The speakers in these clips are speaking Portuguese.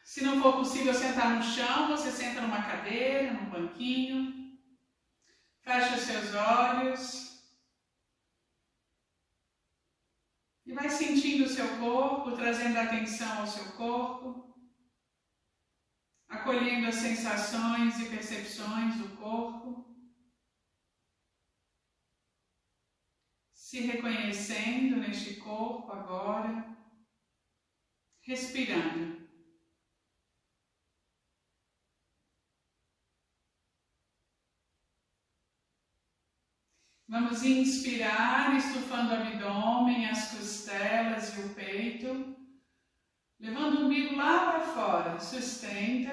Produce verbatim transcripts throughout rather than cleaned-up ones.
Se não for possível sentar no chão, você senta numa cadeira, num banquinho. Fecha os seus olhos. E vai sentindo o seu corpo, trazendo atenção ao seu corpo. Acolhendo as sensações e percepções do corpo. Se reconhecendo neste corpo agora. Respirando. Vamos inspirar, estufando o abdômen, as costelas e o peito, levando o umbigo lá para fora, sustenta.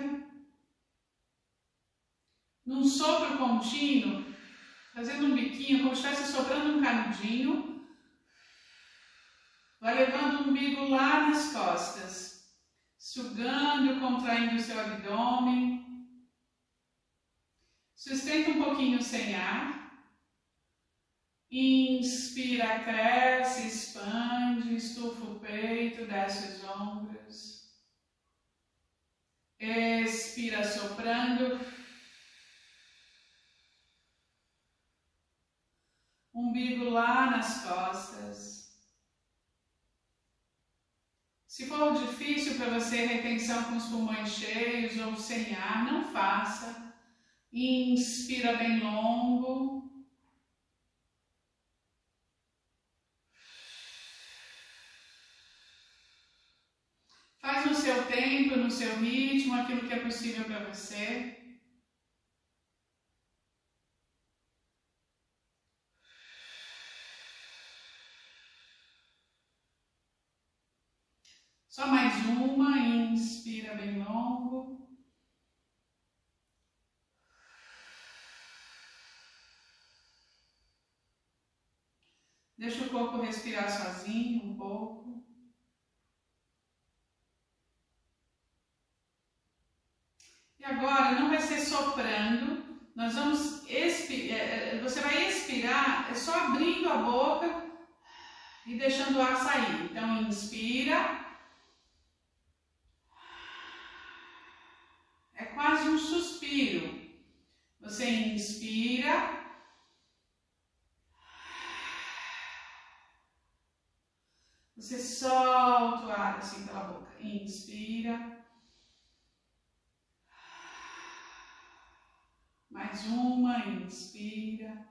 Num sopro contínuo, fazendo um biquinho, como se estivesse soprando um canudinho, vai levando o umbigo lá nas costas, sugando, contraindo o seu abdômen. Sustenta um pouquinho sem ar. Inspira, cresce, expande, estufa o peito, desce os ombros. Expira, soprando. Umbigo lá nas costas. Se for difícil para você retenção com os pulmões cheios ou sem ar, não faça. Inspira bem longo. Faz no seu tempo, no seu ritmo, aquilo que é possível para você. Só mais uma, inspira bem longo. Deixa o corpo respirar sozinho um pouco. E agora não vai ser soprando, nós vamos expirar, você vai expirar só abrindo a boca e deixando o ar sair. Então inspira, é quase um suspiro. Você inspira, você solta o ar assim pela boca, inspira. Mais uma, inspira.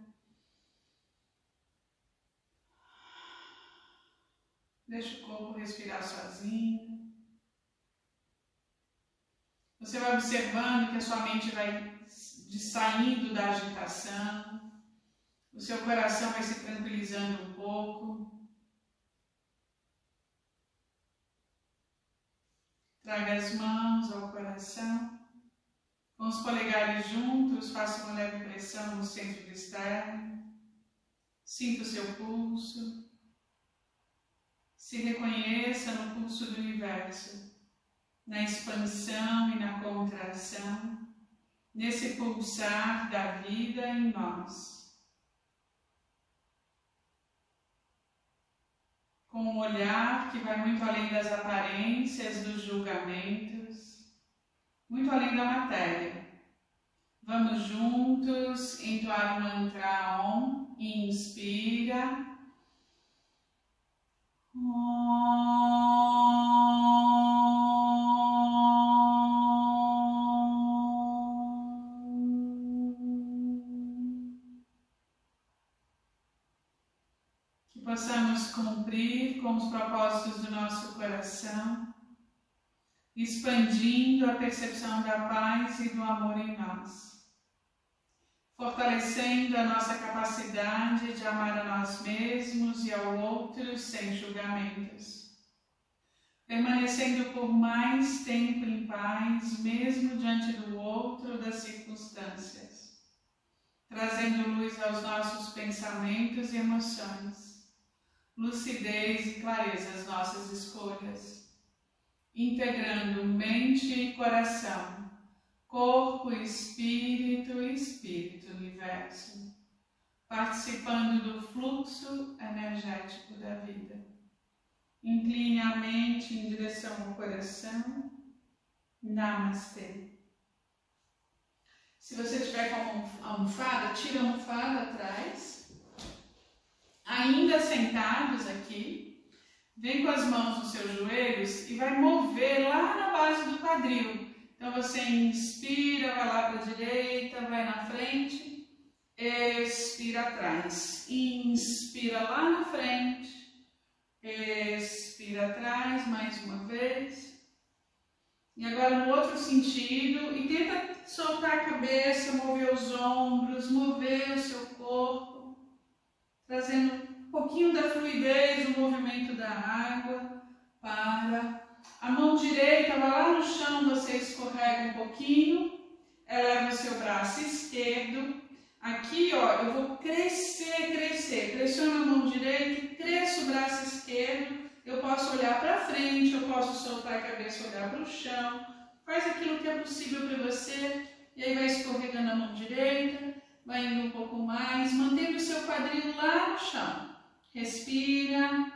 Deixa o corpo respirar sozinho. Você vai observando que a sua mente vai saindo da agitação. O seu coração vai se tranquilizando um pouco. Traga as mãos ao coração. Com os polegares juntos, faça uma leve pressão no centro do externo. Sinta o seu pulso. Se reconheça no pulso do universo, na expansão e na contração, nesse pulsar da vida em nós. Com um olhar que vai muito além das aparências, dos julgamentos, muito além da matéria. Vamos juntos entoar o mantra Om. Inspira. Que possamos cumprir com os propósitos do nosso coração, expandindo a percepção da paz e do amor em nós, fortalecendo a nossa capacidade de amar a nós mesmos e ao outro sem julgamentos, permanecendo por mais tempo em paz, mesmo diante do outro, das circunstâncias, trazendo luz aos nossos pensamentos e emoções, lucidez e clareza às nossas escolhas, integrando mente e coração, corpo, espírito e espírito universo, participando do fluxo energético da vida. Incline a mente em direção ao coração Namastê. Se você tiver com a almofada, tira a almofada atrás. Ainda sentados aqui, vem com as mãos nos seus joelhos e vai mover lá na base do quadril. Então você inspira, vai lá para a direita, vai na frente, expira atrás. Inspira lá na frente, expira atrás mais uma vez. E agora no outro sentido, e tenta soltar a cabeça, mover os ombros, mover o seu corpo, trazendo um pouquinho da fluidez do movimento da água. Para. A mão direita vai lá no chão, você escorrega um pouquinho, eleva o seu braço esquerdo. Aqui, ó, eu vou crescer, crescer. Pressiono a mão direita, cresço o braço esquerdo. Eu posso olhar para frente, eu posso soltar a cabeça e olhar para o chão. Faz aquilo que é possível para você. E aí vai escorregando a mão direita, vai indo um pouco mais, mantendo o seu quadril lá no chão. Respira.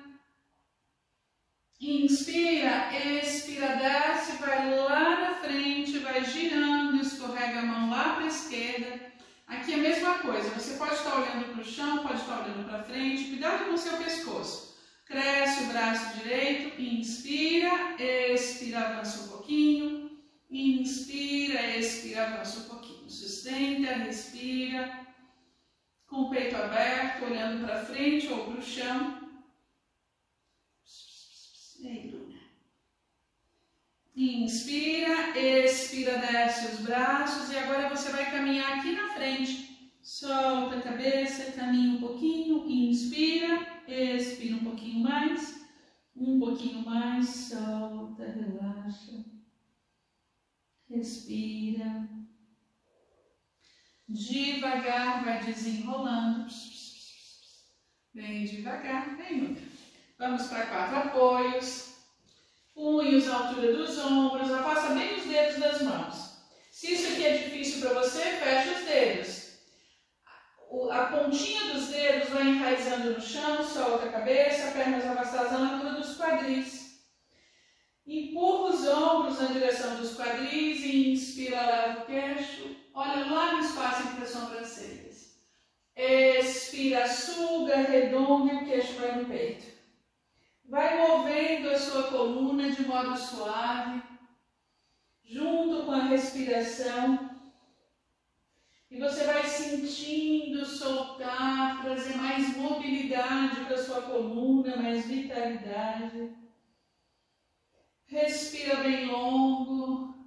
Inspira, expira, desce, vai lá na frente, vai girando, escorrega a mão lá para a esquerda. Aqui é a mesma coisa, você pode estar olhando para o chão, pode estar olhando para frente, cuidado com o seu pescoço. Cresce o braço direito, inspira, expira, avança um pouquinho, inspira, expira, avança um pouquinho. Sustenta, respira, com o peito aberto, olhando para frente ou para o chão. Ei, Luna. Inspira, expira, desce os braços e agora você vai caminhar aqui na frente. Solta a cabeça, caminha um pouquinho, inspira, expira um pouquinho mais, um pouquinho mais, solta, relaxa, respira. Devagar vai desenrolando, bem devagar, bem Luna. Vamos para quatro apoios, punhos à altura dos ombros, afasta bem os dedos das mãos. Se isso aqui é difícil para você, fecha os dedos. A pontinha dos dedos vai enraizando no chão, solta a cabeça, pernas afastadas à altura dos quadris. Empurra os ombros na direção dos quadris e inspira, leva o queixo, olha lá no espaço entre as sobrancelhas. Expira, suga, arredonda e o queixo vai no peito. Vai movendo a sua coluna de modo suave, junto com a respiração. E você vai sentindo soltar, trazer mais mobilidade para a sua coluna, mais vitalidade. Respira bem longo.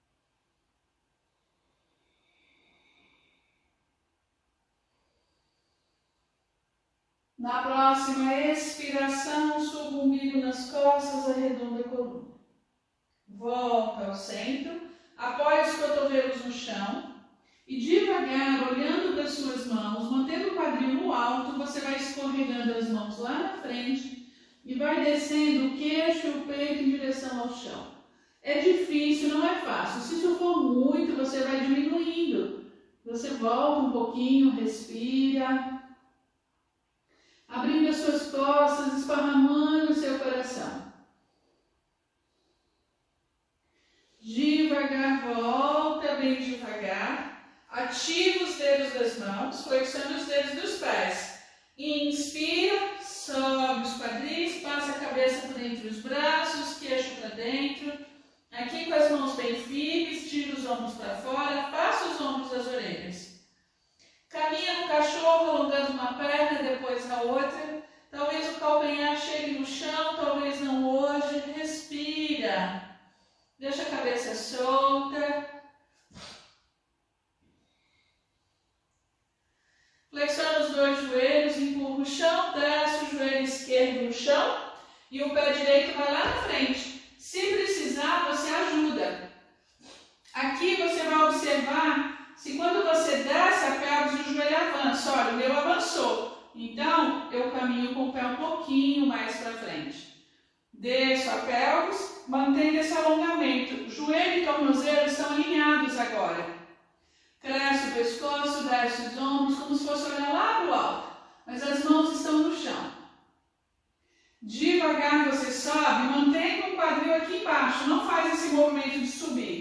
Na próxima expiração, suba o umbigo nas costas, arredonda a coluna. Volta ao centro, apoia os cotovelos no chão e devagar, olhando para as suas mãos, mantendo o quadril no alto, você vai escorregando as mãos lá na frente e vai descendo o queixo e o peito em direção ao chão. É difícil, não é fácil. Se isso for muito, você vai diminuindo. Você volta um pouquinho, respira. Abrindo as suas costas, esparramando o seu coração. Devagar, volta bem devagar. Ativa os dedos das mãos, flexionando os dedos dos pés. Inspira, sobe os quadris, passa a cabeça por entre os braços, queixo para dentro. Aqui com as mãos bem firmes, tira os ombros para fora, passa os ombros das orelhas. Caminha no cachorro, alongando uma perna, depois a outra. Talvez o calcanhar chegue no chão, talvez não hoje. Respira. Deixa a cabeça solta. Flexiona os dois joelhos, empurra o chão, desce o joelho esquerdo no chão e o pé direito vai lá na frente. Se precisar, você ajuda. Aqui você vai observar se quando você desce a pelvis, o joelho avança. Olha, o meu avançou. Então, eu caminho com o pé um pouquinho mais para frente. Desço a pelvis, mantendo esse alongamento. Joelho e tornozelo estão alinhados agora. Cresce o pescoço, desce os ombros, como se fosse olhar lá para o alto. Mas as mãos estão no chão. Devagar você sobe, mantém o quadril aqui embaixo. Não faz esse movimento de subir.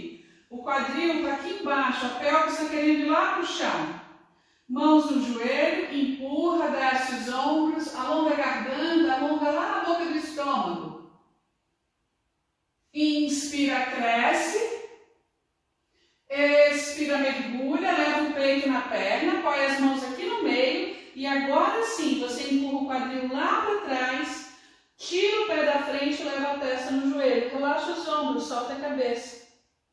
quadril está aqui embaixo, a pelve está querendo ir lá para o chão. Mãos no joelho, empurra, desce os ombros, alonga a garganta, alonga lá na boca do estômago. Inspira, cresce. Expira, mergulha, leva o peito na perna, apoia as mãos aqui no meio. E agora sim, você empurra o quadril lá para trás, tira o pé da frente e leva a testa no joelho. Relaxa os ombros, solta a cabeça.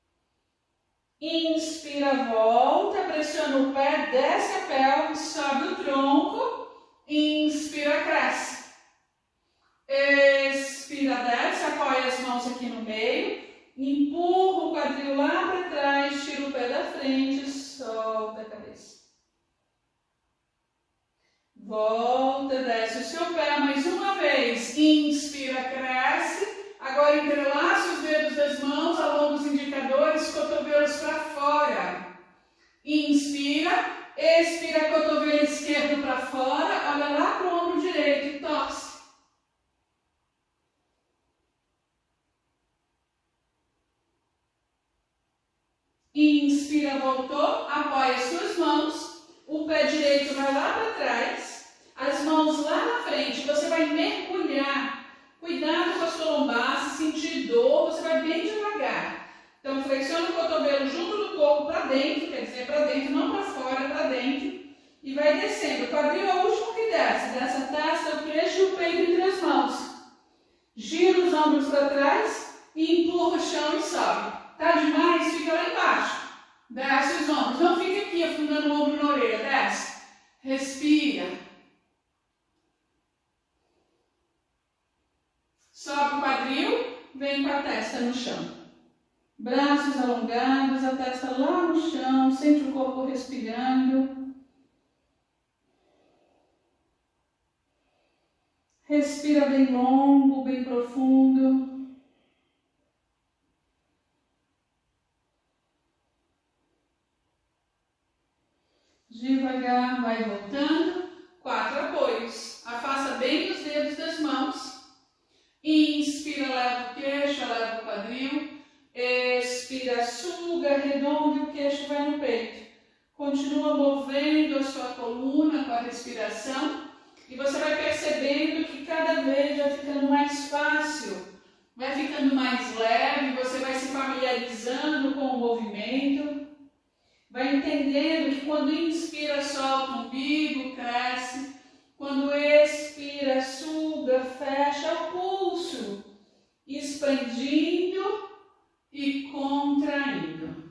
Inspira, volta, pressiona o pé, desce a pelve, sobe o tronco. Inspira, cresce. Expira, desce, apoia as mãos aqui no meio. Empurra o quadril lá para trás, tira o pé da frente, solta a cabeça. Volta, desce o seu pé mais uma vez. Inspira, cresce. Agora entrelaça os dedos das mãos, alonga os indicadores, cotovelos para fora. Inspira, expira, cotovelo esquerdo para fora, olha lá para o ombro direito e torce. Inspira, voltou, apoia as suas mãos, o pé direito vai lá para trás, as mãos lá na frente, você vai mergulhar. Cuidado com a sua lombar, se sentir dor, você vai bem devagar. Então, flexiona o cotovelo junto do corpo para dentro, quer dizer, para dentro, não para fora, para dentro. E vai descendo. O quadril é o último que desce. Desce a testa, o queixo e o peito entre as mãos. Gira os ombros para trás e empurra o chão e sobe. Tá demais? Fica lá embaixo. Desce os ombros. Não fica aqui afundando o ombro na orelha. Desce. Respira. Sobe o quadril, vem com a testa no chão. Braços alongados, a testa lá no chão, sente o corpo respirando. Respira bem longo, bem profundo. Devagar, vai voltando. Quatro apoios. Afasta bem os dedos das mãos. Inspira, leva o queixo, leva o quadril. Expira, suga, arredonda e o queixo vai no peito. Continua movendo a sua coluna com a respiração. E você vai percebendo que cada vez vai ficando mais fácil. Vai ficando mais leve, você vai se familiarizando com o movimento. Vai entendendo que quando inspira, solta o umbigo, cresce. Quando expira, suga, fecha o pulso, expandindo e contraindo.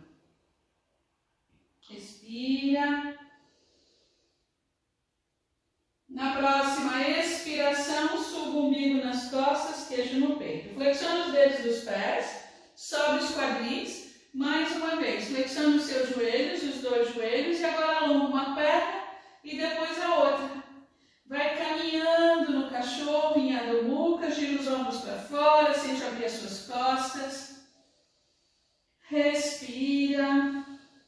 Respira. Na próxima expiração, suga o umbigo nas costas, queixo no peito. Flexiona os dedos dos pés, sobe os quadris, mais uma vez. Flexiona os seus joelhos, os dois joelhos, e agora alonga uma perna e depois a outra. Vai caminhando no cachorro, em Adho Mukha, gira os ombros para fora, sente abrir as suas costas. Respira.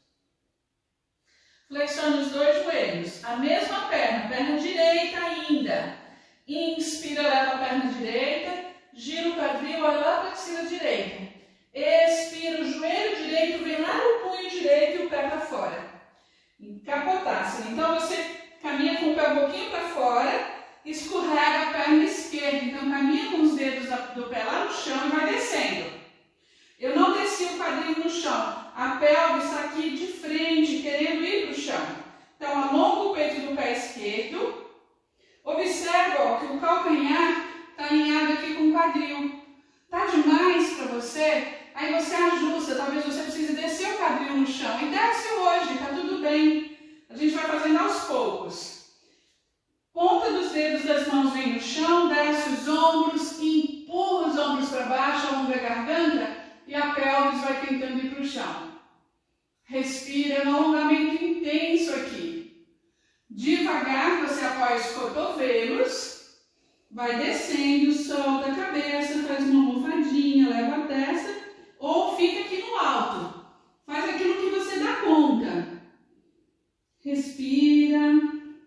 Flexiona os dois joelhos. A mesma perna, perna direita ainda. Inspira, leva a perna direita, gira o quadril, olha lá para a axila direita. Expira, o joelho direito vem lá no punho direito e o pé para fora. Capotássana. Então você caminha com o pé um pouquinho para fora, escorrega a perna esquerda. Então, caminha com os dedos do pé lá no chão e vai descendo. Eu não desci o quadril no chão. A pelve está aqui de frente, querendo ir para o chão. Então, alonga o peito do pé esquerdo. Observa ó, que o calcanhar está alinhado aqui com o quadril. Tá demais para você? Aí você ajusta. Talvez você precise descer o quadril no chão. E desce hoje, tá tudo bem. A gente vai fazendo aos poucos. Ponta dos dedos das mãos vem no chão, desce os ombros, empurra os ombros para baixo, alonga a garganta e a pelvis vai tentando ir para o chão. Respira, um alongamento intenso aqui. Devagar você apoia os cotovelos, vai descendo, solta a cabeça, faz uma almofadinha, leva a testa ou fica aqui no alto. Faz aquilo que você dá conta. Respira.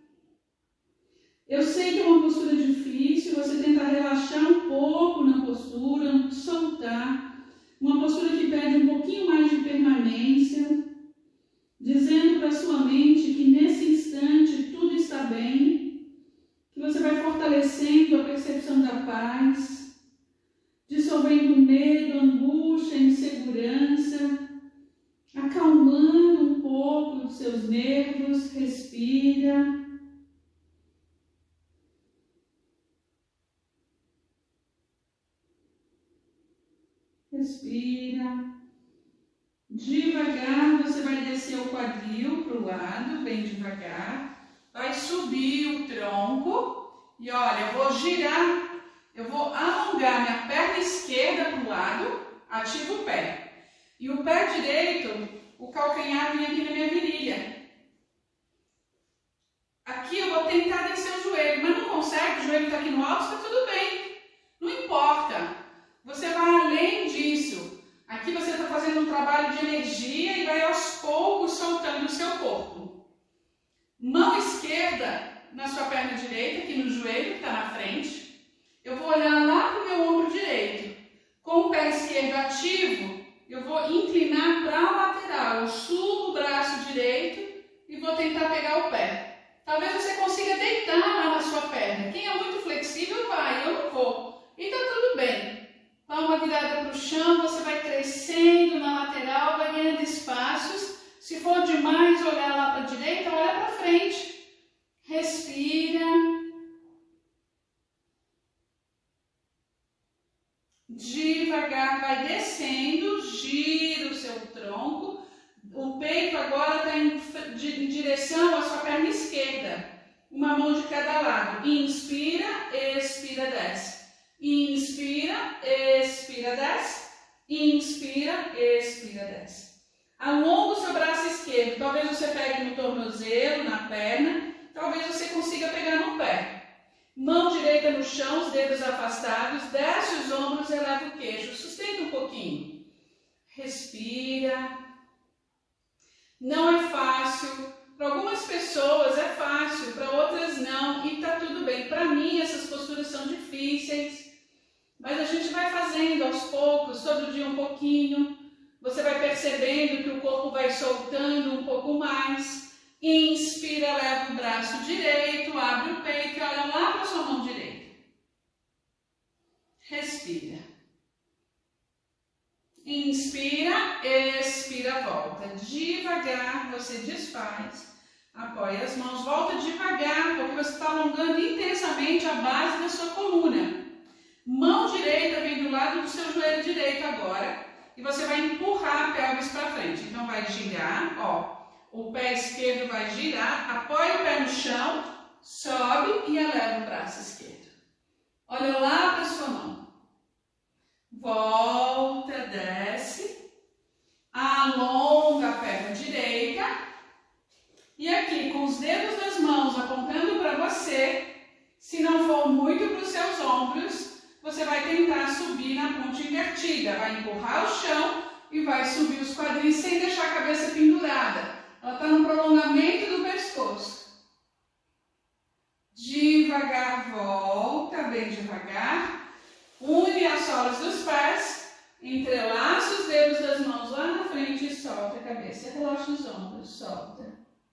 Eu sei que é uma postura difícil, você tenta relaxar um pouco na postura, soltar. Uma postura que pede um pouquinho mais de permanência. consciência, dizendo para sua mente que nesse instante tudo está bem, que você vai fortalecendo a percepção da paz, dissolvendo medo, angústia, insegurança, acalmando um pouco os seus nervos. Respira. Respira. Devagar você vai descer o quadril para o lado, bem devagar. Vai subir o tronco e olha, eu vou girar, eu vou alongar minha perna esquerda para o lado, ativo o pé. E o pé direito, o calcanhar vem aqui na minha virilha. Aqui eu vou tentar descer o joelho, mas não consegue, o joelho está aqui no alto, está tudo bem. Não importa. Você vai além disso. Aqui você está fazendo um trabalho de energia e vai aos poucos soltando o seu corpo. Mão esquerda na sua perna direita, aqui no joelho, que está na frente. Eu vou olhar lá para o meu ombro direito. Com o pé esquerdo ativo, eu vou inclinar para a lateral. Eu subo o braço direito e vou tentar pegar o pé. Talvez você consiga deitar lá na sua perna. Quem é muito flexível vai, eu não vou. E está tudo bem. Palma virada para o chão, você vai crescendo na lateral, vai ganhando espaços. Se for demais olhar lá para a direita, olha para frente. Respira. Devagar vai descendo, gira o seu tronco. O peito agora está em, em direção à sua perna esquerda. Uma mão de cada lado. Inspira, expira, desce. Inspira, expira, desce. Inspira, expira, desce. Alonga o seu braço esquerdo. Talvez você pegue no tornozelo, na perna. Talvez você consiga pegar no pé. Mão direita no chão, os dedos afastados. Desce os ombros, eleva o queixo. Sustenta um pouquinho. Respira. Não é fácil. Para algumas pessoas é fácil, para outras não. E está tudo bem. Para mim, essas posturas são difíceis. Mas a gente vai fazendo aos poucos, todo dia um pouquinho. Você vai percebendo que o corpo vai soltando um pouco mais. Inspira, leva o braço direito, abre o peito e olha lá para a sua mão direita. Respira. Inspira, expira, volta. Devagar você desfaz. Apoia as mãos, volta devagar, porque você está alongando intensamente a base da sua coluna. Mão direita vem do lado do seu joelho direito agora. E você vai empurrar a pelvis para frente. Então vai girar, ó. O pé esquerdo vai girar, apoia o pé no chão, sobe e eleva o braço esquerdo. Olha lá para a sua mão. Volta, desce. Alonga a perna direita. E aqui, com os dedos das mãos apontando para você, se não for muito para os seus ombros, você vai tentar subir na ponte invertida. Vai empurrar o chão e vai subir os quadris sem deixar a cabeça pendurada. Ela está no prolongamento do pescoço. Devagar, volta, bem devagar. Une as solas dos pés. Entrelaça os dedos das mãos lá na frente e solta a cabeça. Relaxa os ombros, solta.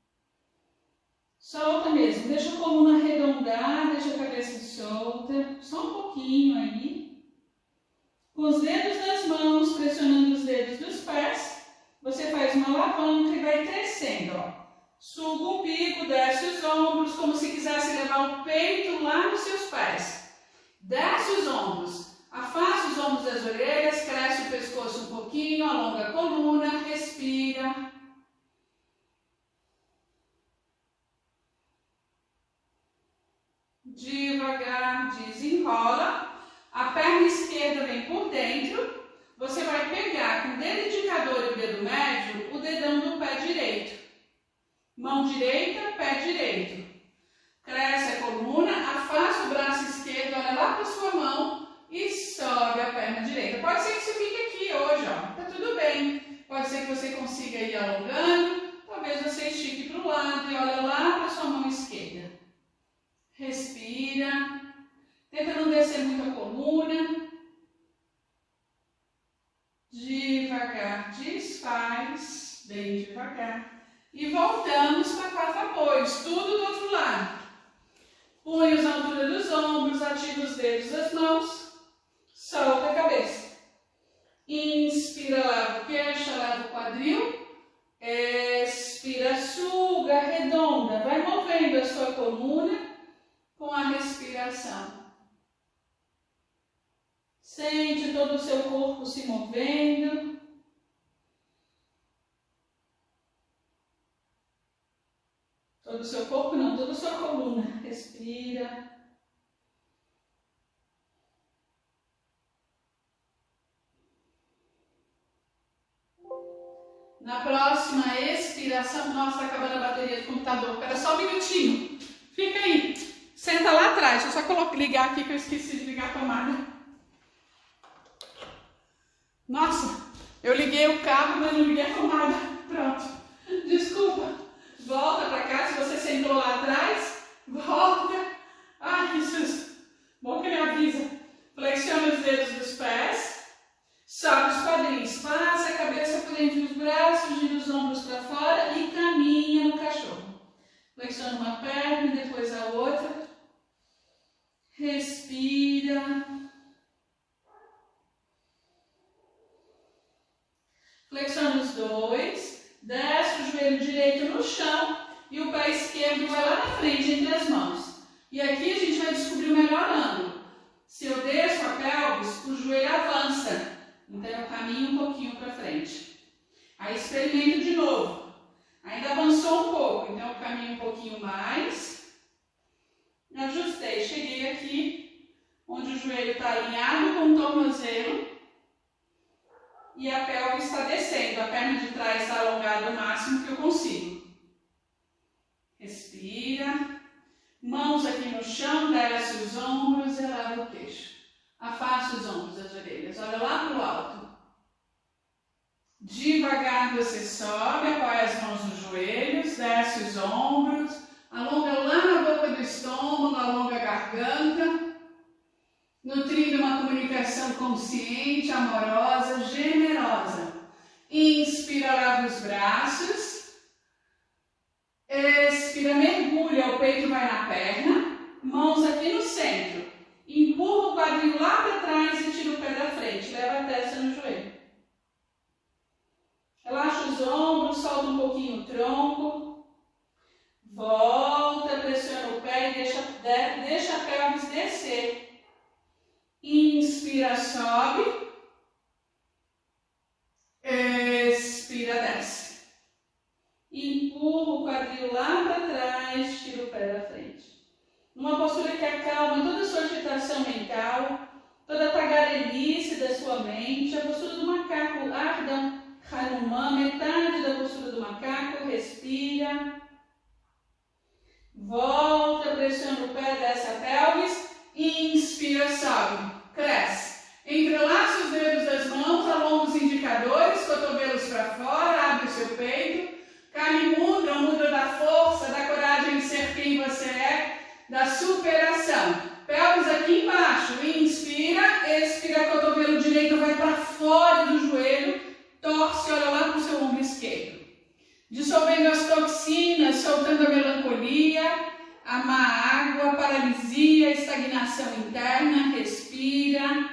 Solta mesmo, deixa a coluna arredondar, deixa a cabeça solta, só um pouquinho aí. Com os dedos das mãos, pressionando os dedos dos pés, você faz uma alavanca e vai crescendo, ó. Suga o umbigo, desce os ombros, como se quisesse levar o peito lá nos seus pés. Desce os ombros, afasta os ombros das orelhas, cresce o pescoço um pouquinho, alonga a coluna, respira. Devagar, desenrola. A perna esquerda vem por dentro. Você vai pegar com o dedo indicador e o dedo médio o dedão do pé direito. Mão direita, pé direito. Cresce a coluna, afasta o braço esquerdo, olha lá para a sua mão e sobe a perna direita. Pode ser que você fique aqui hoje, ó. Tá tudo bem. Pode ser que você consiga ir alongando. Talvez você estique para o lado e olha lá para a sua mão esquerda. Respira. Tenta não descer muito a coluna. Devagar. devagar, desfaz, bem devagar. E voltamos para quatro apoios, tudo do outro lado. Punhos na altura dos ombros, ativa os dedos das mãos, solta a cabeça. Inspira, lava o queixo, lava o quadril. Expira, suga, arredonda. Vai movendo a sua coluna com a respiração. Sente todo o seu corpo se movendo. Todo o seu corpo não, toda a sua coluna. Respira. Na próxima expiração, nossa, tá acabando a bateria do computador. Espera só um minutinho. Fica aí. Senta lá atrás. Deixa eu só colocar, ligar aqui que eu esqueci de ligar a tomada. Nossa, eu liguei o cabo, mas não liguei a tomada. Pronto. Desculpa. Volta pra cá. Se você sentou lá atrás, volta. Ai, que susto. Bom que me avisa. Flexiona os dedos dos pés. Sobe os quadris, passa a cabeça por entre os braços, gira os ombros para fora e caminha no cachorro. Flexiona uma perna e depois a outra. Respira. Flexiona os dois, desce o joelho direito no chão e o pé esquerdo vai lá na frente entre as mãos. E aqui a gente vai descobrir o melhor ângulo. Se eu desço a pelvis, o joelho avança. Então eu caminho um pouquinho para frente. Aí experimento de novo. Ainda avançou um pouco, então eu caminho um pouquinho mais. Ajustei, cheguei aqui, onde o joelho está alinhado com o tornozelo. E a pelve está descendo, a perna de trás está alongada o máximo que eu consigo. Respira. Mãos aqui no chão, desce os ombros, eleva o queixo. Afasta os ombros das orelhas, olha lá para o alto. Devagar você sobe, apoia as mãos nos joelhos, desce os ombros, alonga lá na boca do estômago, alonga a garganta, nutrindo uma comunicação consciente, amorosa, generosa. Inspira, lava os braços. Expira, mergulha, o peito vai na perna, mãos aqui no centro. Empurra o quadril lá para trás e tira o pé da frente. Leva a testa no joelho. Relaxa os ombros, solta um pouquinho o tronco. Volta, pressiona o pé e deixa, deixa a pelvis descer. Inspira, sobe. Expira, desce. Empurra o quadril lá para trás, tira o pé da frente. Numa postura que acalma toda a sua agitação mental, toda a tagarelice da sua mente, a postura do macaco, Ardha Hanuman, metade da postura do macaco, respira. Volta, pressiona o pé, desce a pelvis, inspira, sobe, cresce. Entrelaça os dedos das mãos, alonga os indicadores, cotovelos para fora, abre o seu peito. Kali Mudra, o mudra da força, da coragem de ser quem você é, da superação. Pelvis aqui embaixo, inspira, expira, cotovelo direito vai para fora do joelho, torce, olha lá para o seu ombro esquerdo. Dissolvendo as toxinas, soltando a melancolia, a má água, a paralisia, a estagnação interna, respira.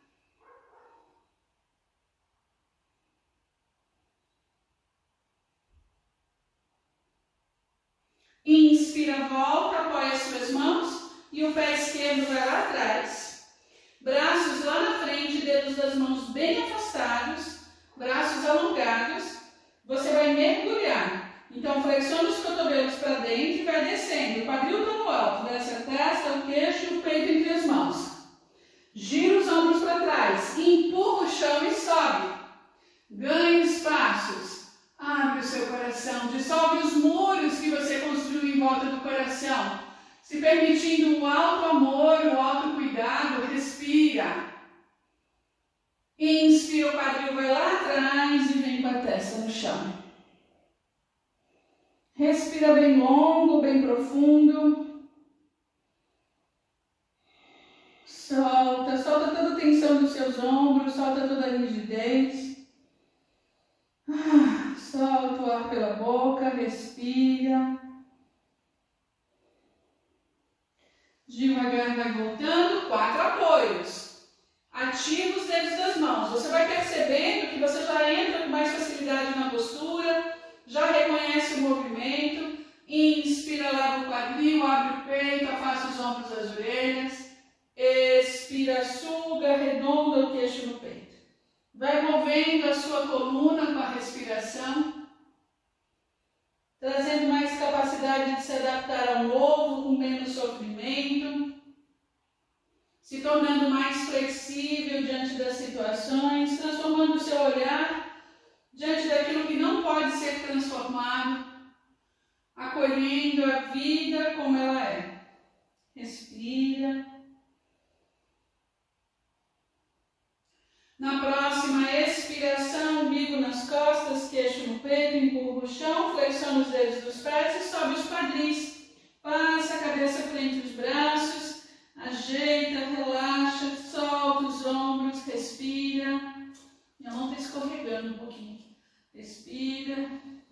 Inspira, volta, apoia as suas mãos e o pé esquerdo vai lá atrás. Braços lá na frente, dedos das mãos bem afastados, braços alongados. Você vai mergulhar. Então flexiona os cotovelos para dentro e vai descendo. O quadril está no alto, desce a testa, o queixo e o peito entre as mãos. Gira os ombros para trás, empurra o chão e sobe. Ganha espaços. Abre o seu coração, dissolve os muros que você construiu em volta do coração, se permitindo o alto amor, o alto cuidado, respira. Inspira, o quadril vai lá atrás e vem com a testa no chão. Respira bem longo, bem profundo. Solta, solta toda a tensão dos seus ombros, solta toda a rigidez. Ah, solta o ar pela boca, respira. Devagar vai voltando, quatro apoios. Ativa os dedos das mãos. Você vai percebendo que você já entra com mais facilidade na postura, já reconhece o movimento. Inspira, leva o quadril, abre o peito, afasta os ombros das orelhas. Expira, suga, arredonda o queixo no peito. Vai movendo a sua coluna com a respiração, trazendo mais capacidade de se adaptar ao novo, com menos sofrimento, se tornando mais flexível diante das situações, transformando o seu olhar diante daquilo que não pode ser transformado, acolhendo a vida como ela é. Respira. Na próxima expiração, umbigo nas costas, queixo no peito, empurra o chão, flexiona os dedos dos pés e sobe os quadris. Passa a cabeça frente os braços, ajeita, relaxa, solta os ombros, respira. Minha mão está escorregando um pouquinho. Respira.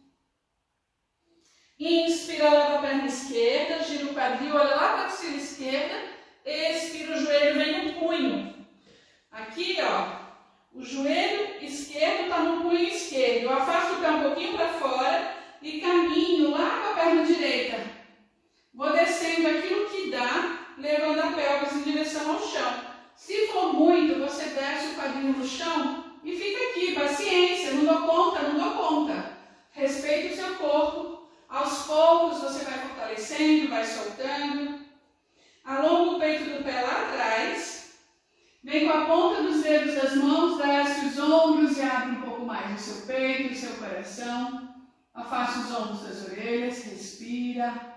Inspira, leva a perna esquerda, gira o quadril, olha lá para a axila esquerda. Expira, o joelho vem no punho. Aqui, ó. O joelho esquerdo está no punho esquerdo. Eu afasto o pé um pouquinho para fora e caminho lá com a perna direita. Vou descendo aquilo que dá, levando a pelvis em direção ao chão. Se for muito, você desce o quadril no chão e fica aqui. Paciência, não dou conta, não dou conta. Respeite o seu corpo. Aos poucos você vai fortalecendo, vai soltando. Alonga o peito do pé lá atrás. Vem com a ponta dos dedos das mãos, desce os ombros e abre um pouco mais o seu peito, o seu coração. Afasta os ombros das orelhas, respira.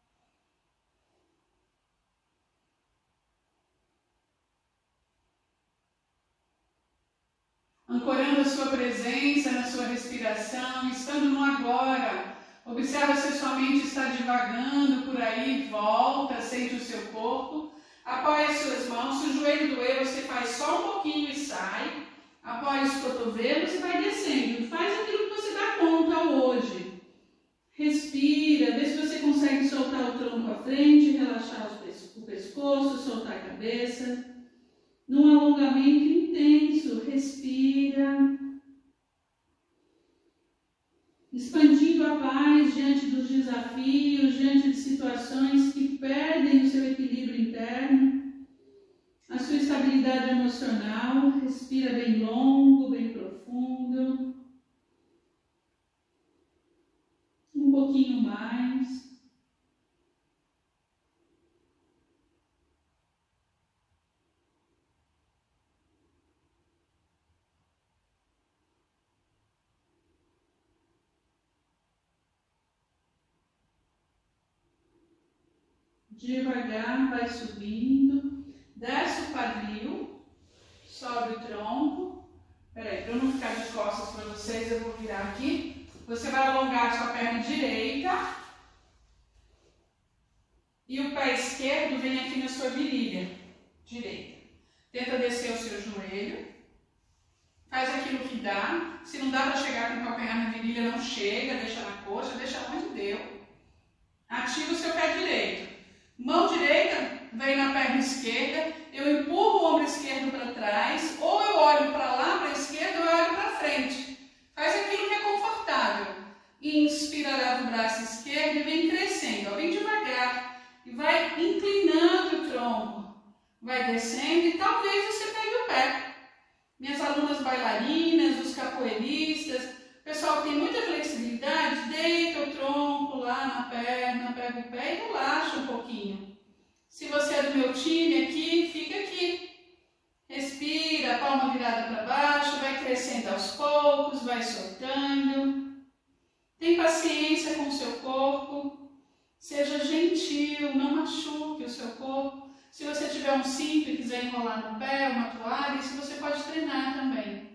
Ancorando a sua presença na sua respiração, estando no agora. Observa se a sua mente está divagando por aí, volta, sente o seu corpo. Apoie as suas mãos, se o joelho doer, você faz só um pouquinho e sai. Apoie os cotovelos e vai descendo. Faz aquilo que você dá conta hoje. Respira, vê se você consegue soltar o tronco à frente, relaxar o pescoço, soltar a cabeça. Num alongamento intenso, respira. Expandindo a paz diante dos desafios, diante de situações que perdem o seu equilíbrio interno, a sua estabilidade emocional. Respira bem longo, bem profundo. Um pouquinho mais. Devagar, vai subindo, desce o quadril, sobe o tronco. Peraí, para eu não ficar de costas para vocês, eu vou virar aqui. Você vai alongar a sua perna direita e o pé esquerdo vem aqui na sua virilha direita. Tenta descer o seu joelho, faz aquilo que dá. Se não dá para chegar com o calcanhar na virilha, não chega, deixa na coxa, deixa onde deu. Ativa o seu pé direito. Mão direita vem na perna esquerda, eu empurro o ombro esquerdo para trás, ou eu olho para lá, para a esquerda, ou eu olho para frente. Faz aquilo que é confortável. Inspira, leva o braço esquerdo e vem crescendo, ó, bem devagar. E vai inclinando o tronco. Vai descendo e talvez você pegue o pé. Minhas alunas bailarinas, os capoeiristas, o pessoal que tem muita flexibilidade, deita o tronco lá na perna, pega o pé e relaxa um pouquinho. Se você é do meu time aqui, fica aqui. Respira, palma virada para baixo, vai crescendo aos poucos, vai soltando. Tem paciência com o seu corpo. Seja gentil, não machuque o seu corpo. Se você tiver um cinto e quiser enrolar no pé, uma toalha, isso você pode treinar também.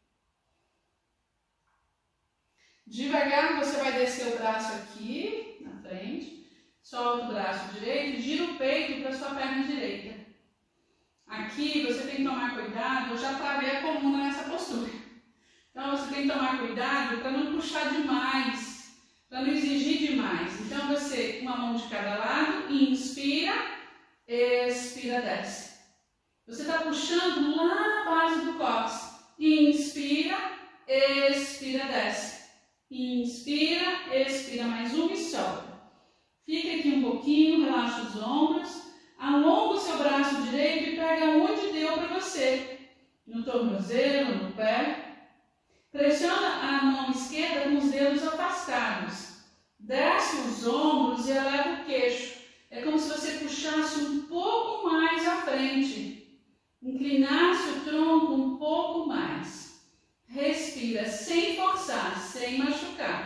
Devagar você vai descer o braço aqui na frente, solta o braço direito e gira o peito para a sua perna direita. Aqui você tem que tomar cuidado, eu já travei a coluna nessa postura. Então você tem que tomar cuidado para não puxar demais, para não exigir demais. Então você, uma mão de cada lado, inspira, expira, desce. Você está puxando lá na base do cóccix. Inspira, expira, desce. Inspira, expira, mais uma e solta. Fica aqui um pouquinho, relaxa os ombros, alonga o seu braço direito e pega onde deu para você. No tornozelo, no pé. Pressiona a mão esquerda com os dedos afastados. Desce os ombros e eleva o queixo. É como se você puxasse um pouco mais à frente. Inclinasse o tronco um pouco mais. Respira sem forçar, sem machucar.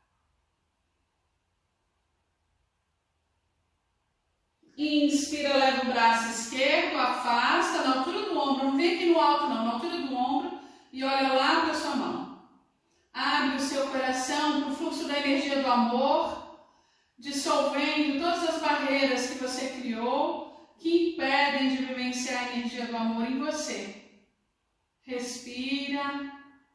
Inspira, leva o braço esquerdo, afasta na altura do ombro. Não vem aqui no alto não, na altura do ombro. E olha lá para a sua mão. Abre o seu coração para o fluxo da energia do amor, dissolvendo todas as barreiras que você criou, que impedem de vivenciar a energia do amor em você. Respira.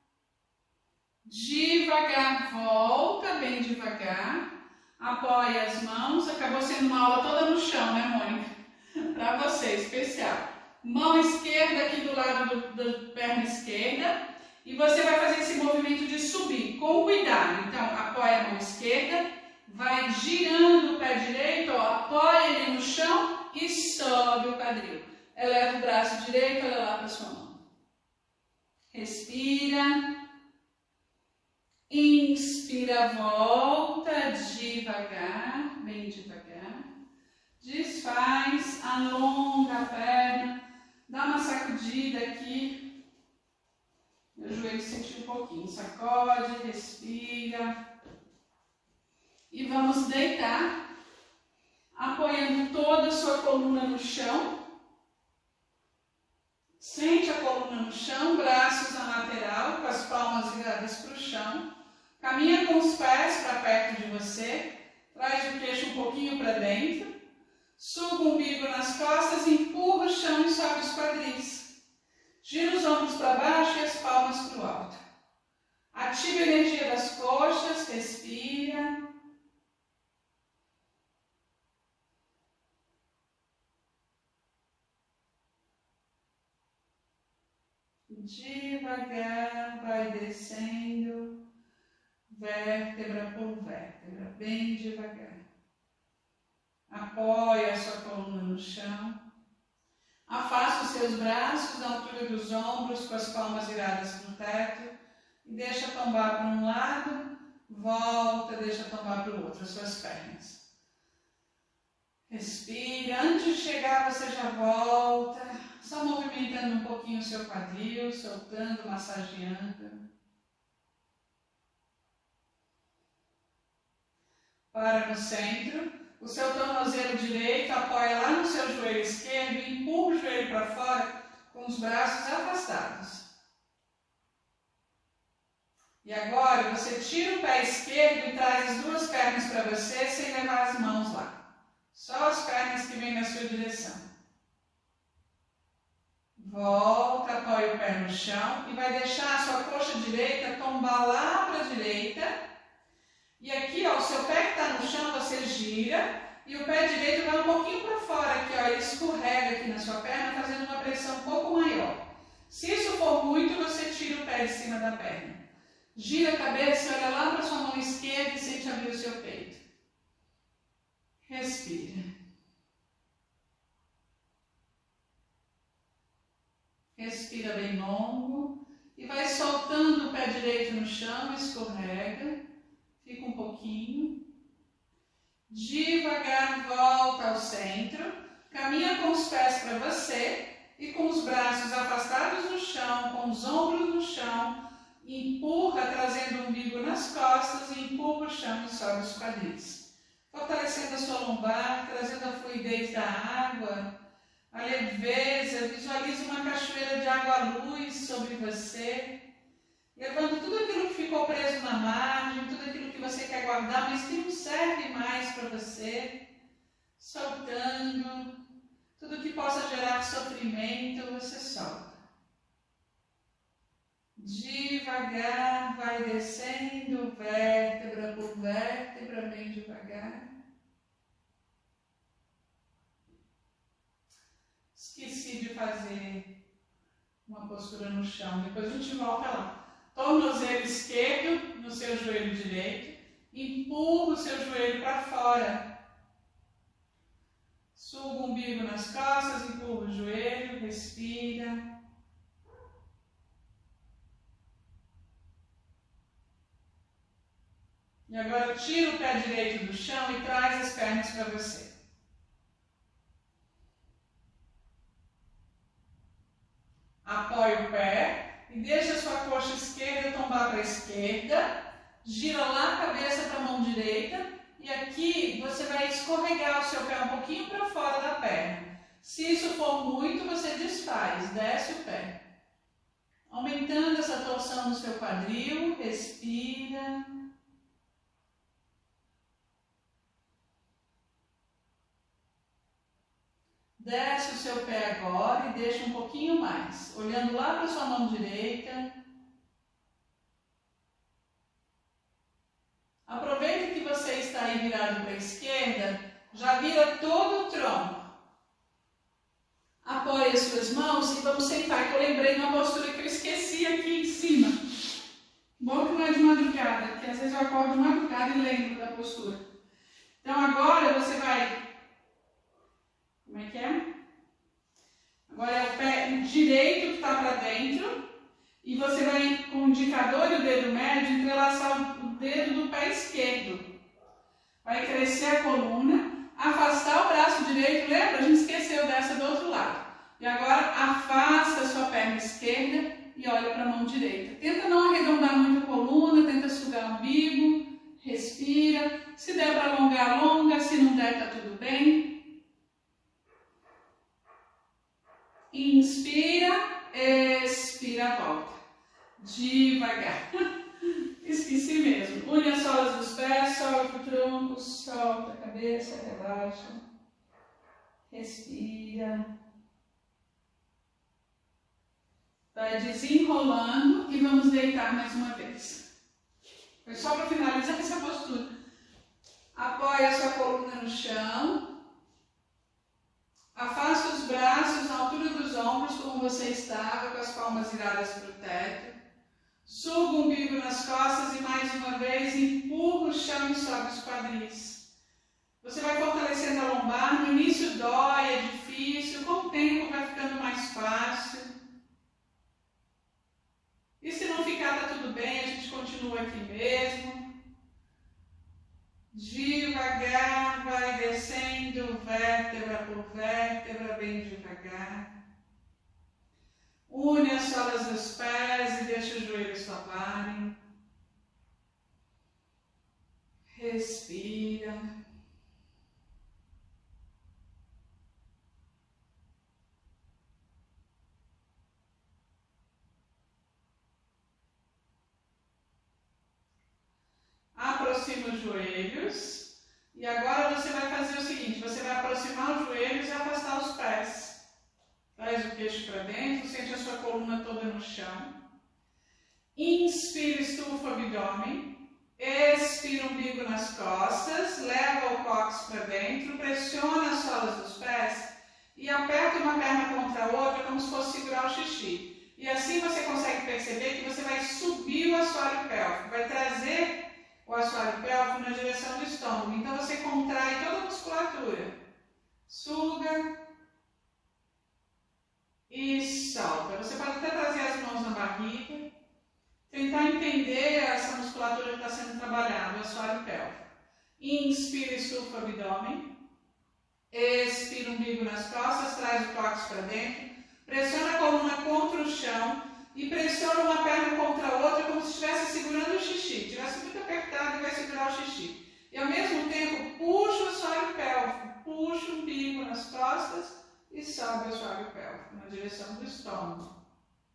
Devagar, volta bem devagar. Apoia as mãos. Acabou sendo uma aula toda no chão, né, Mônica? Para você, especial. Mão esquerda aqui do lado do, da perna esquerda. E você vai fazer esse movimento de subir, com cuidado. Então, apoia a mão esquerda, vai girando o pé direito, ó, apoia ele no chão e sobe o quadril. Eleva o braço direito, olha lá para sua mão. Respira. Inspira, volta devagar, bem devagar. Desfaz, alonga a perna, dá uma sacudida aqui. Meu joelho sentiu um pouquinho, sacode, respira. E vamos deitar, apoiando toda a sua coluna no chão. Sente a coluna no chão, braços na lateral, com as palmas viradas para o chão. Caminha com os pés para perto de você, traz o queixo um pouquinho para dentro, suga o umbigo nas costas, empurra o chão e sobe os quadris. Gira os ombros para baixo e as palmas para o alto. Ative a energia das coxas, respira. Devagar, vai descendo. Vértebra por vértebra, bem devagar. Apoia a sua coluna no chão. Afasta os seus braços da altura dos ombros, com as palmas viradas no teto. E deixa tombar para um lado, volta, deixa tombar para o outro, as suas pernas. Respira. Antes de chegar, você já volta. Só movimentando um pouquinho o seu quadril, soltando, massageando. Para no centro, o seu tornozelo direito apoia lá no seu joelho esquerdo e empurra o joelho para fora com os braços afastados. E agora você tira o pé esquerdo e traz as duas pernas para você sem levar as mãos lá. Só as pernas que vêm na sua direção. Volta, apoia o pé no chão e vai deixar a sua coxa direita tombar lá para a direita. E aqui, ó, o seu pé que está no chão, você gira e o pé direito vai um pouquinho para fora aqui, ó, ele escorrega aqui na sua perna, fazendo uma pressão um pouco maior. Se isso for muito, você tira o pé de cima da perna. Gira a cabeça, olha lá para sua mão esquerda e sente abrir o seu peito. Respira. Respira bem longo e vai soltando o pé direito no chão, escorrega. Fica um pouquinho. Devagar, volta ao centro. Caminha com os pés para você e com os braços afastados do chão, com os ombros no chão. Empurra, trazendo o umbigo nas costas e empurra o chão e sobe os quadris. Fortalecendo a sua lombar, trazendo a fluidez da água, a leveza. Visualize uma cachoeira de água-luz sobre você. Levando tudo aquilo que ficou preso na margem, tudo aquilo que você quer guardar, mas que não serve mais para você. Soltando. Tudo que possa gerar sofrimento, você solta. Devagar, vai descendo, vértebra por vértebra, bem devagar. Esqueci de fazer uma postura no chão, depois a gente volta lá. Tornozelo esquerdo no seu joelho direito, empurra o seu joelho para fora. Suga o umbigo nas costas, empurra o joelho, respira. E agora tira o pé direito do chão e traz as pernas para você. Apoia o pé e deixa a sua coxa esquerda tombar para a esquerda. Gira lá a cabeça para a mão direita. E aqui você vai escorregar o seu pé um pouquinho para fora da perna. Se isso for muito, você desfaz, desce o pé. Aumentando essa torção no seu quadril, respira. Desce o seu pé agora e deixa um pouquinho mais, olhando lá para a sua mão direita. Aproveita que você está aí virado para a esquerda, já vira todo o tronco. Apoie as suas mãos e vamos sentar, que eu lembrei de uma postura que eu esqueci aqui em cima. Bom que não é de madrugada, porque às vezes eu acordo de madrugada e lembro da postura. Então agora você vai... Como é que é? Agora é o pé direito que está para dentro e você vai com o indicador e o dedo médio entrelaçar o dedo do pé esquerdo. Vai crescer a coluna, afastar o braço direito, lembra? A gente esqueceu dessa do outro lado. E agora afasta a sua perna esquerda e olha para a mão direita. Tenta não arredondar muito a coluna, tenta sugar o umbigo, respira. Se der para alongar, alonga, se não der, tá tudo bem. Inspira, expira, volta. Devagar. Esqueci mesmo. Une as solas dos pés, solta o tronco, solta a cabeça, relaxa. Respira. Vai desenrolando e vamos deitar mais uma vez. Foi só para finalizar essa postura. Apoia a sua coluna no chão. Afasta os braços na altura dos ombros, como você estava, com as palmas viradas para o teto. Suga o umbigo nas costas e mais uma vez empurra o chão e sobe os quadris. Você vai fortalecendo a lombar. No início dói, é difícil, com o tempo vai ficando mais fácil. E se não ficar, tá tudo bem, a gente continua aqui mesmo. Devagar, vai descendo, vértebra por vértebra, bem devagar. Une as solas dos pés e deixa os joelhos toparem. Respira. Aproxima os joelhos e agora você vai fazer o seguinte, você vai aproximar os joelhos e afastar os pés. Traz o queixo para dentro, sente a sua coluna toda no chão. Inspira, estufa o abdômen. Expira o umbigo nas costas, leva o cóccix para dentro, pressiona as solas dos pés e aperta uma perna contra a outra como se fosse segurar o xixi. E assim você consegue perceber que você vai subir o assoalho pélvico, vai trazer o assoalho pélvico na direção do estômago. Então você contrai toda a musculatura. Suga e solta. Você pode até trazer as mãos na barriga. Tentar entender essa musculatura que está sendo trabalhada, o assoalho pélvico. Inspira, estufa o abdômen. Expira o umbigo nas costas, traz o cóccix para dentro. Pressiona a coluna contra o chão. E pressiona uma perna contra a outra como se estivesse segurando o xixi. Estivesse muito apertado e vai segurar o xixi. E ao mesmo tempo, puxa o assoalho pélvico. Puxa o umbigo nas costas e sobe o assoalho pélvico na direção do estômago.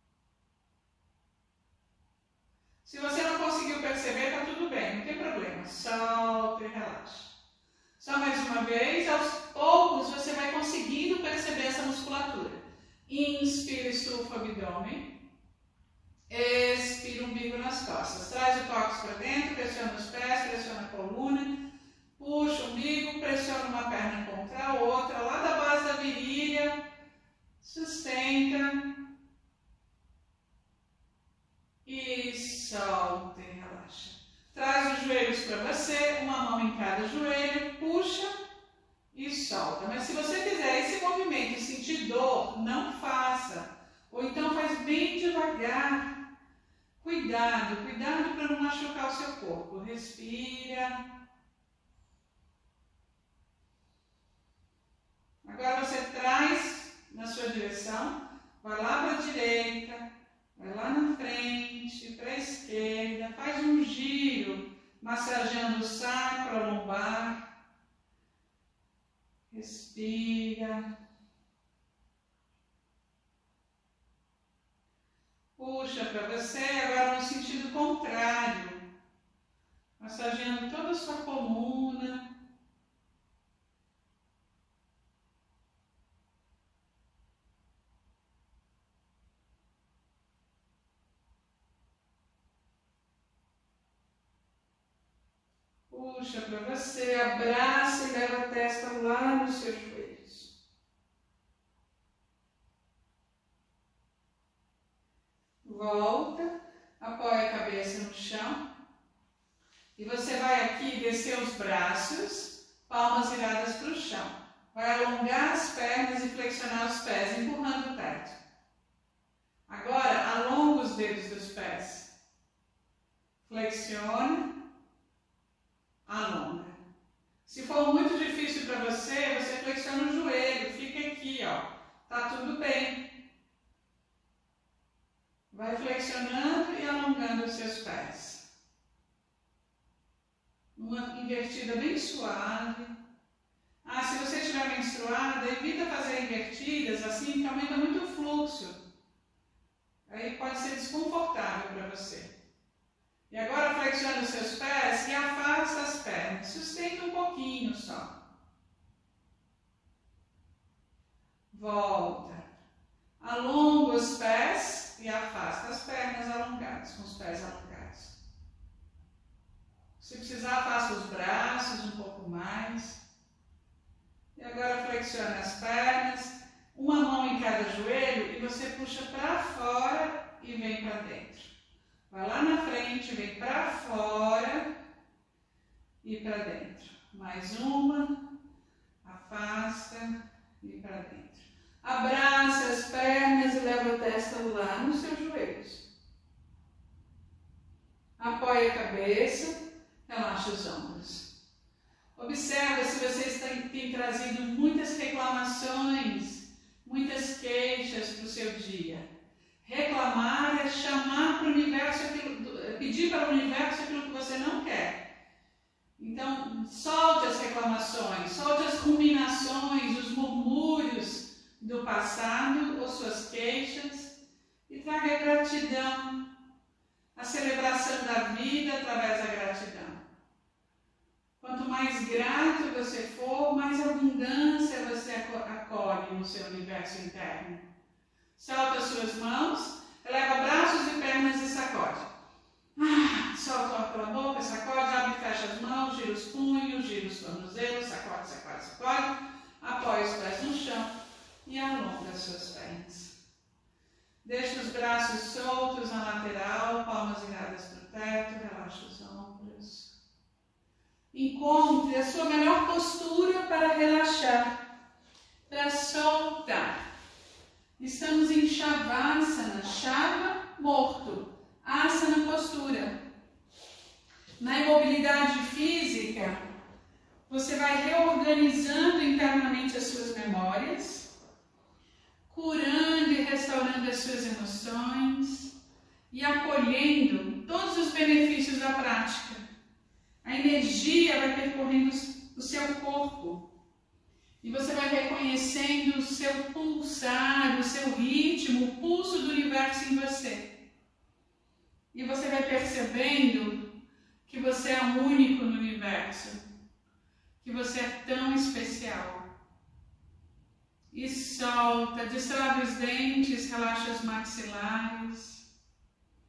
Se você não conseguiu perceber, está tudo bem, não tem problema. Solta e relaxa. Só mais uma vez, aos poucos você vai conseguindo perceber essa musculatura. Inspira, estufa o abdômen. Expira, umbigo nas costas. Traz o tórax para dentro, pressiona os pés, pressiona a coluna. Puxa o umbigo, pressiona uma perna contra a outra, lá da base da virilha. Sustenta. E solta e relaxa. Traz os joelhos para você, uma mão em cada joelho, puxa e solta. Mas se você fizer esse movimento e sentir dor, não faça. Ou então faz bem devagar. Cuidado, cuidado para não machucar o seu corpo. Respira. Agora você traz na sua direção, vai lá para a direita, vai lá na frente, para a esquerda, faz um giro, massageando o sacro, a lombar. Respira. Puxa para você, agora no sentido contrário, massageando toda a sua coluna. Puxa para você, abraça e leva a testa lá nos seus joelhos. Volta, apoia a cabeça no chão. E você vai aqui descer os braços, palmas viradas para o chão. Vai alongar as pernas e flexionar os pés, empurrando o teto. Agora, alonga os dedos dos pés. Flexiona. Alonga. Se for muito difícil para você, você flexiona o joelho, fica aqui, ó. Tá tudo bem. Vai flexionando e alongando os seus pés. Uma invertida bem suave. Ah, se você estiver menstruada, evita fazer invertidas assim, que aumenta muito o fluxo. Aí pode ser desconfortável para você. E agora flexiona os seus pés e afasta as pernas. Sustenta um pouquinho só. Volta. Alonga os pés e afasta as pernas alongadas, com os pés alongados. Se precisar, afasta os braços um pouco mais. E agora flexiona as pernas. Uma mão em cada joelho e você puxa para fora e vem para dentro. Vai lá na frente, vem para fora e para dentro. Mais uma, afasta e para dentro. Abraça as pernas e leva a testa lá nos seus joelhos. Apoia a cabeça, relaxa os ombros. Observa se você tem, tem trazido muitas reclamações, muitas queixas para o seu dia. Reclamar é chamar para o universo aquilo, pedir para o universo aquilo que você não quer. Então, solte as reclamações, solte as ruminações, os murmúrios do passado ou suas queixas e traga a gratidão, a celebração da vida através da gratidão. Quanto mais grato você for, mais abundância você acolhe no seu universo interno. Solta as suas mãos, eleva braços e pernas e sacode. Ah, solta o ar pela boca, sacode, abre e fecha as mãos, gira os punhos, gira os tornozelos, sacode, sacode, sacode. Apoia os pés no chão e alonga as suas pernas. Deixa os braços soltos na lateral, palmas viradas para o teto, relaxa os ombros. Encontre a sua melhor postura para relaxar, para soltar. Estamos em Shavasana, Shava, morto, Asana, postura. Na imobilidade física, você vai reorganizando internamente as suas memórias, curando e restaurando as suas emoções e acolhendo todos os benefícios da prática. A energia vai percorrendo o seu corpo. E você vai reconhecendo o seu pulsar, o seu ritmo, o pulso do universo em você. E você vai percebendo que você é único no universo, que você é tão especial. E solta, destrava os dentes, relaxa os maxilares.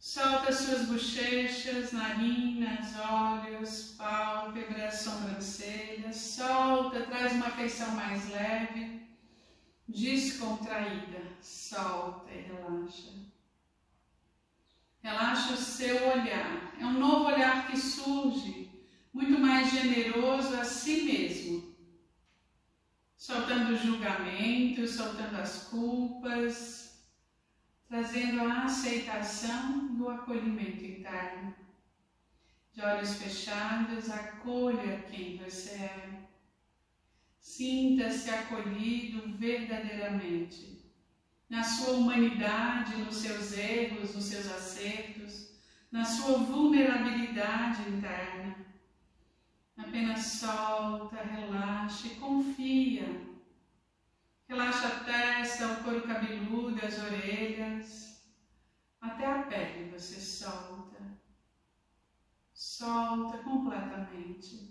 Solta suas bochechas, narinas, olhos, pálpebras, sobrancelhas. Solta, traz uma feição mais leve, descontraída. Solta e relaxa. Relaxa o seu olhar. É um novo olhar que surge, muito mais generoso a si mesmo. Soltando os julgamentos, soltando as culpas, trazendo a aceitação e o acolhimento interno. De olhos fechados, acolha quem você é. Sinta-se acolhido verdadeiramente, na sua humanidade, nos seus erros, nos seus acertos, na sua vulnerabilidade interna. Apenas solta, relaxa e confia. Relaxa a testa, o couro cabeludo, as orelhas, até a pele você solta. Solta completamente.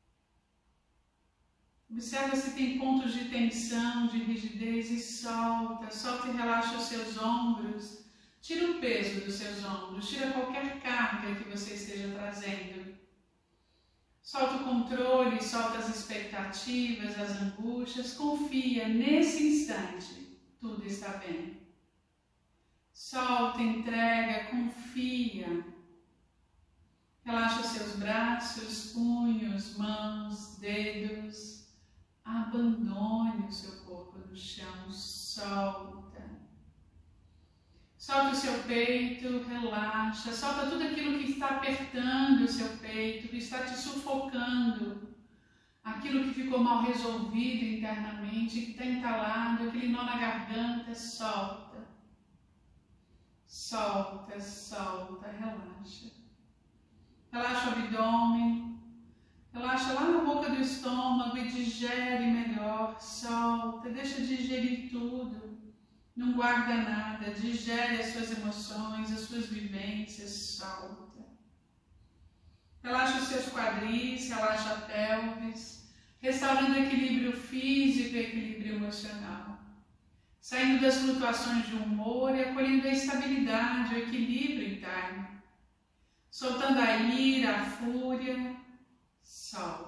Observa se tem pontos de tensão, de rigidez e solta. Solta e relaxa os seus ombros. Tira o peso dos seus ombros, tira qualquer carga que você esteja trazendo. Solta o controle, solta as expectativas, as angústias, confia, nesse instante, tudo está bem. Solta, entrega, confia. Relaxa os seus braços, punhos, mãos, dedos. Abandone o seu corpo no chão, solta. Solta o seu peito, relaxa, solta tudo aquilo que está apertando o seu peito, que está te sufocando, aquilo que ficou mal resolvido internamente, que está entalado, aquele nó na garganta, solta. Solta, solta, relaxa. Relaxa o abdômen, relaxa lá na boca do estômago e digere melhor, solta, deixa digerir tudo. Não guarda nada, digere as suas emoções, as suas vivências, solta. Relaxa os seus quadris, relaxa a pelvis, restaurando o equilíbrio físico e o equilíbrio emocional. Saindo das flutuações de humor e acolhendo a estabilidade, o equilíbrio interno. Soltando a ira, a fúria, solta.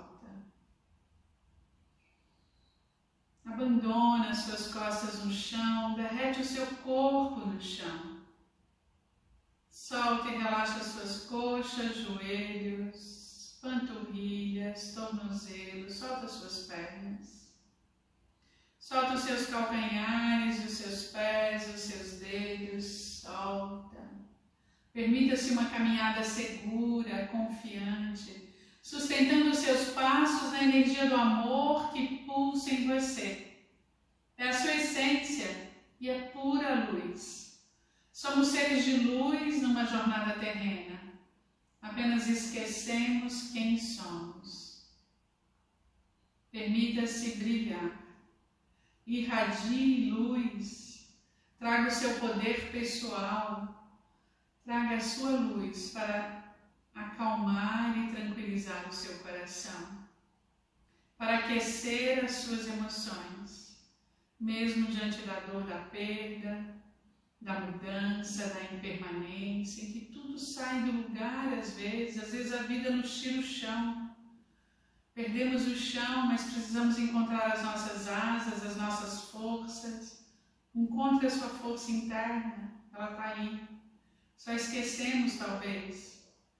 Abandona as suas costas no chão, derrete o seu corpo no chão. Solta e relaxa as suas coxas, joelhos, panturrilhas, tornozelos, solta as suas pernas. Solta os seus calcanhares, os seus pés, os seus dedos, solta. Permita-se uma caminhada segura, confiante, sustentando os seus passos na energia do amor que pulsa em você. É a sua essência e é pura luz. Somos seres de luz numa jornada terrena. Apenas esquecemos quem somos. Permita-se brilhar. Irradie luz. Traga o seu poder pessoal. Traga a sua luz para acalmar e tranquilizar o seu coração, para aquecer as suas emoções, mesmo diante da dor da perda, da mudança, da impermanência, em que tudo sai do lugar às vezes, às vezes a vida nos tira o chão, perdemos o chão, mas precisamos encontrar as nossas asas, as nossas forças. Encontre a sua força interna, ela está aí, só esquecemos talvez.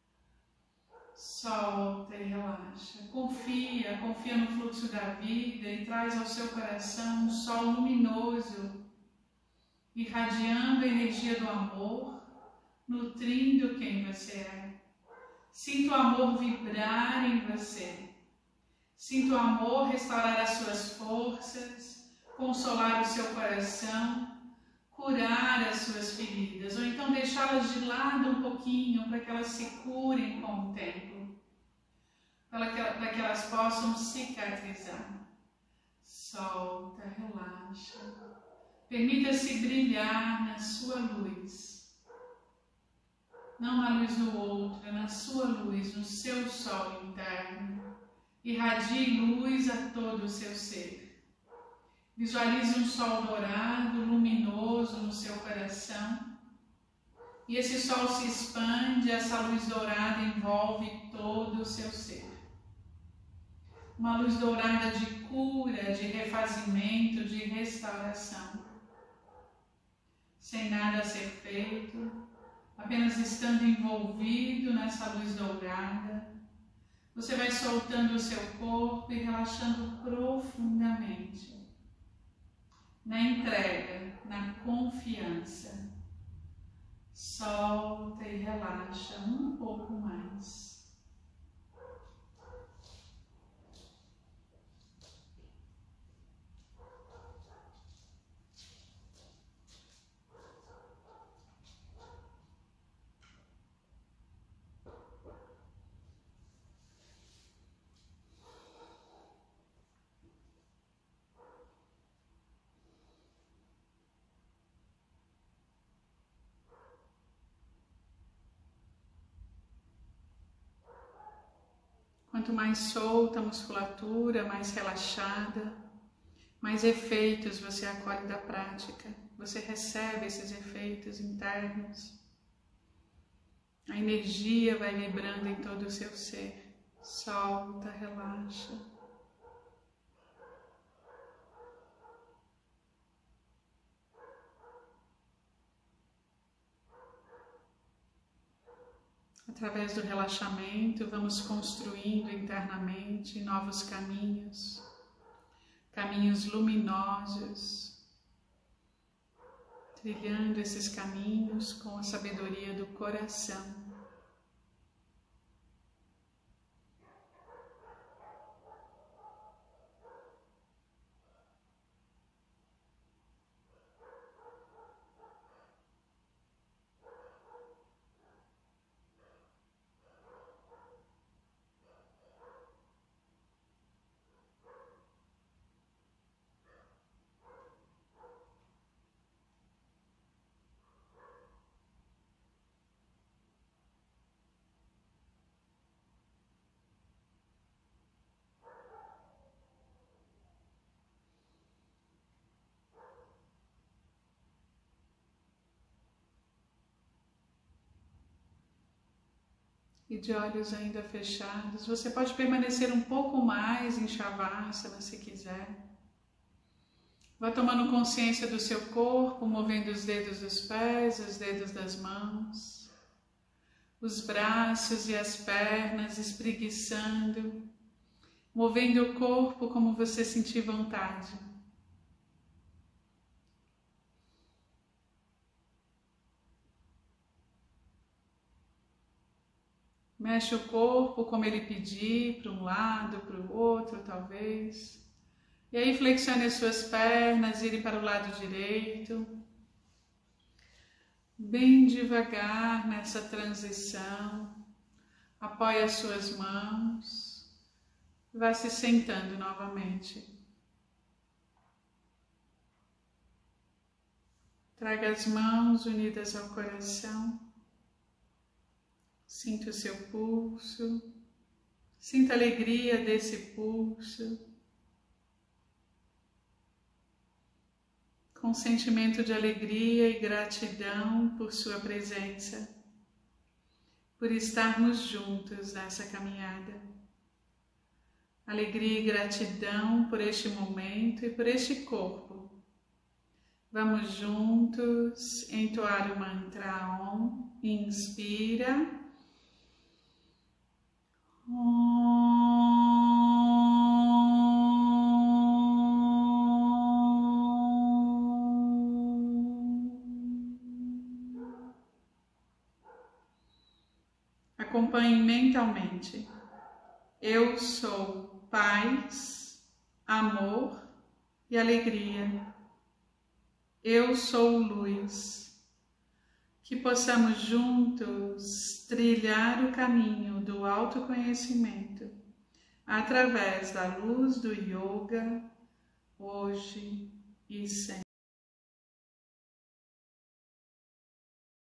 Solta e relaxa. Confia, confia no fluxo da vida e traz ao seu coração um sol luminoso, irradiando a energia do amor, nutrindo quem você é. Sinta o amor vibrar em você. Sinta o amor restaurar as suas forças, consolar o seu coração, curar as suas feridas, ou então deixá-las de lado um pouquinho para que elas se curem com o tempo, para que, para que elas possam cicatrizar. Solta, relaxa. Permita-se brilhar na sua luz, não na luz do outro, na sua luz, no seu sol interno. Irradie luz a todo o seu ser. Visualize um sol dourado, luminoso no seu coração. E esse sol se expande, essa luz dourada envolve todo o seu ser. Uma luz dourada de cura, de refazimento, de restauração. Sem nada a ser feito, apenas estando envolvido nessa luz dourada, você vai soltando o seu corpo e relaxando profundamente. Na entrega, na confiança. Solta e relaxa um pouco mais. Quanto mais solta a musculatura, mais relaxada, mais efeitos você acolhe da prática. Você recebe esses efeitos internos. A energia vai vibrando em todo o seu ser. Solta, relaxa. Através do relaxamento, vamos construindo internamente novos caminhos, caminhos luminosos, trilhando esses caminhos com a sabedoria do coração. E de olhos ainda fechados, você pode permanecer um pouco mais em Shavasana se quiser. Vá tomando consciência do seu corpo, movendo os dedos dos pés, os dedos das mãos, os braços e as pernas espreguiçando, movendo o corpo como você sentir vontade. Mexe o corpo como ele pedir, para um lado, para o outro, talvez. E aí flexione as suas pernas, vire para o lado direito. Bem devagar nessa transição. Apoie as suas mãos. Vá se sentando novamente. Traga as mãos unidas ao coração. Sinta o seu pulso, sinta a alegria desse pulso, com sentimento de alegria e gratidão por sua presença, por estarmos juntos nessa caminhada. Alegria e gratidão por este momento e por este corpo. Vamos juntos entoar o mantra Om. Inspira. Acompanhe mentalmente. Eu sou paz, amor e alegria. Eu sou luz. Que possamos juntos trilhar o caminho do autoconhecimento através da luz do yoga, hoje e sempre.